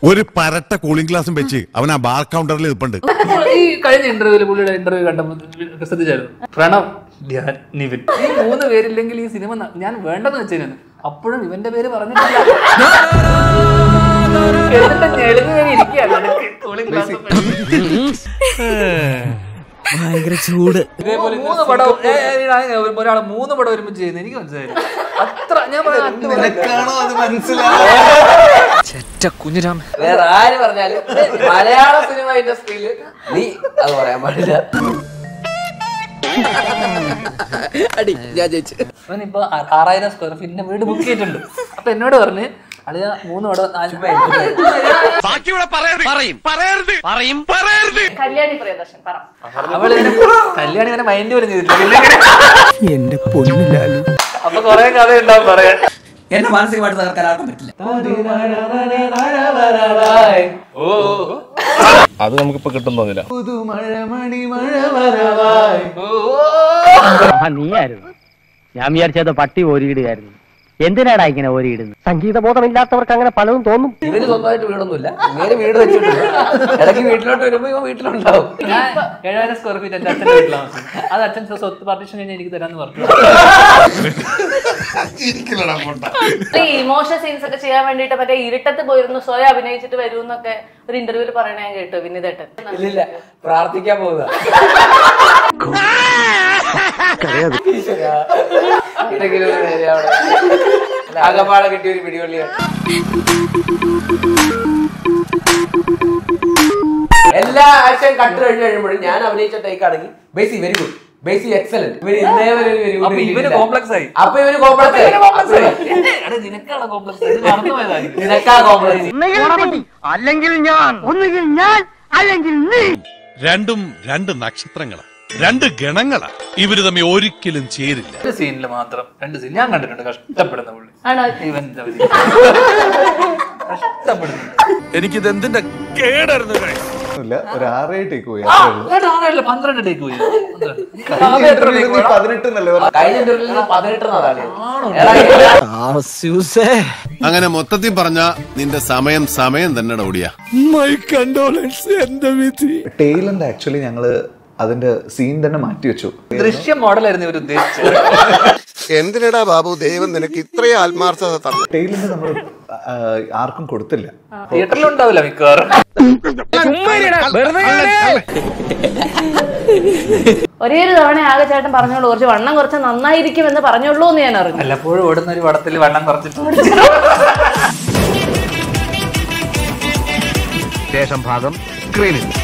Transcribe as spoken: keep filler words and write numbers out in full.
ഒരു പരട്ട കൂളിംഗ് ഗ്ലാസും വെച്ച് അവൻ ആ ബാർ കൗണ്ടറിൽ നിൽപ്പുണ്ട്. ഈ കഴിഞ്ഞ ഇന്റർവ്യൂല് പുള്ളിയുടെ ഇന്റർവ്യൂ കണ്ടപ്പോൾ ശ്രദ്ധിച്ചായിരുന്നു. പ്രണവ്, ധ്യാൻ, നിവിൻ, ഈ മൂന്ന് പേരില്ലെങ്കിൽ ഈ സിനിമ ഞാൻ വേണ്ടെന്ന് വെച്ചേക്കുന്നു. അപ്പോഴും ഇവന്റെ പേര് പറഞ്ഞിട്ടില്ല. ഭയങ്കര ചൂട്. ഇതേപോലെ മൂന്ന് പടം ഒരാളെ മൂന്ന് പടം ഒരുമിച്ച് ചെയ്യുന്നത് എനിക്ക് മനസ്സിലായില്ല. അത്ര ഞാൻ കുഞ്ഞിരാമ വേറെ ആര് പറഞ്ഞാലും മലയാള സിനിമ ഇൻഡസ്ട്രിയിൽ നീ അത് പറയാൻ പാടില്ല. അടി ഞാൻ ജയിച്ചു. ഇപ്പൊ ആറായിരം സ്ക്വയർ ഫീറ്റിന്റെ വീട് ബുക്ക് ചെയ്തിട്ടുണ്ട്. അപ്പൊ എന്നോട് പറഞ്ഞ് അളിയ മൂന്ന് പടം നാല് അവള് കല്യാണി വരെ മൈൻഡ് പോലും ചെയ്തിട്ടില്ല. എന്റെ പൊന്നിലാലു. അപ്പൊ കൊറേ കഥ ഉണ്ടാവും പറയാൻ. എന്നെ മാനസികമായിട്ട് തകർക്കാൻ ആർക്കും പറ്റില്ല. അത് നമുക്കിപ്പോ കിട്ടുന്നില്ല. നീയായിരുന്നു. ഞാൻ വിചാരിച്ചത് പട്ടി ഓരിയിടുകയായിരുന്നു. എന്തിനാടാ ഇങ്ങനെ ഓരിയിടുന്നത്? സംഗീത ബോധമില്ലാത്തവർക്ക് അങ്ങനെ പലതും തോന്നും. ഇവര് സ്വന്തമായിട്ട് വീടൊന്നുമില്ല, ഇങ്ങനെ വീട് വെച്ചിട്ടില്ല. ഇടയ്ക്ക് വീട്ടിലോട്ട് വരുമ്പോ ഇവ വീട്ടിലുണ്ടാവും. ഞാൻ ഏഴായിരം സ്ക്വയർ ഫീറ്റ് എന്റെ അച്ഛൻ്റെ വീട്ടിലാണ്. അത് അച്ഛൻ സ്വത്ത് പാർട്ടീഷൻ കഴിഞ്ഞാൽ എനിക്ക് തരാന്ന് പറഞ്ഞു. ഇമോഷണൽ സീൻസ് ഒക്കെ ചെയ്യാൻ വേണ്ടിട്ട് മറ്റേ ഇരുട്ടത്ത് പോയിരുന്നു സ്വയം അഭിനയിച്ചിട്ട് വരൂന്നൊക്കെ ഒരു ഇന്റർവ്യൂല് പറയണ ഞാൻ കേട്ടു. വിനീതേട്ടൻ ഇല്ലില്ല, പ്രാർത്ഥിക്കാൻ പോകുക. അകപ്പാടെ കിട്ടിയ ഒരു പിടികൊള്ളിയാണ്. എല്ലാ ആക്ഷൻ കട്ട് കഴിഞ്ഞ് കഴിയുമ്പോഴും ഞാൻ അഭിനയിച്ച ടേക്ക് ആണെങ്കിൽ ബേസി വെരി ഗുഡ്, ബേസി എക്സലന്റ്. ഇവര് ഇന്നേ വരെ ഇവര് കോംപ്ലക്സ് ആയി. അപ്പൊ ഇവര് കോംപ്ലക്സ് ആയി. നിനക്കാണ് കോംപ്ലക്സ് ആയി. മറന്നുപോയതായി. നിനക്കാ കോംപ്ലക്സ്. അല്ലെങ്കിൽ ഞാൻ ഒന്നുകിൽ ഞാൻ അല്ലെങ്കിൽ നീ. രണ്ടും രണ്ട് നക്ഷത്രങ്ങളാ, രണ്ട് ഗണങ്ങളാ. ഇവര് തമ്മിൽ ഒരിക്കലും ചേരില്ല. ഒരു സീനിൽ മാത്രം രണ്ട് സീൻ ഞാൻ കണ്ടിട്ടുണ്ട്. കഷ്ടപ്പെടുന്ന പുള്ളി ഇവന്റെ കഷ്ടപ്പെടുന്നു. എനിക്കിത് എന്തിന്റെ കേടായിരുന്നു. ഒരു ആറേഴ് ടേക്ക് പോയി. പന്ത്രണ്ട് ടേക്ക് പോയി. പതിനെട്ട് കഴിഞ്ഞ പതിനെട്ട് അങ്ങനെ മൊത്തത്തിൽ പറഞ്ഞ നിന്റെ സമയം സമയം തന്നെ ഓടിയാ. ടെയിലന്റ് ആക്ച്വലി ഞങ്ങള് അതിന്റെ സീൻ തന്നെ മാറ്റി വെച്ചു. ദൃശ്യം മോഡലായിരുന്നു ഇവർ ഉദ്ദേശിച്ചത്. എന്തിനടാ ബാബു ദൈവം നിനക്ക് ഇത്രയും ആത്മാർത്ഥത തന്നു? ടെയിലന്റ് നമ്മൾ ആർക്കും കൊടുത്തില്ല. തിയേറ്ററിലും ഉണ്ടാവില്ല മിക്കവാറും. ഒരേ ഒരു തവണ ആകെ ചേട്ടൻ പറഞ്ഞോളൂ കുറച്ച് വണ്ണം കുറച്ച് നന്നായിരിക്കും എന്ന് പറഞ്ഞോളൂ എന്ന് ഞാൻ അറിഞ്ഞു. വല്ലപ്പോഴും ഓടുന്ന ഒരു പടത്തിൽ വണ്ണം കുറച്ചിട്ടുണ്ട്. ശേഷം ഭാഗം സ്ക്രീനിൽ.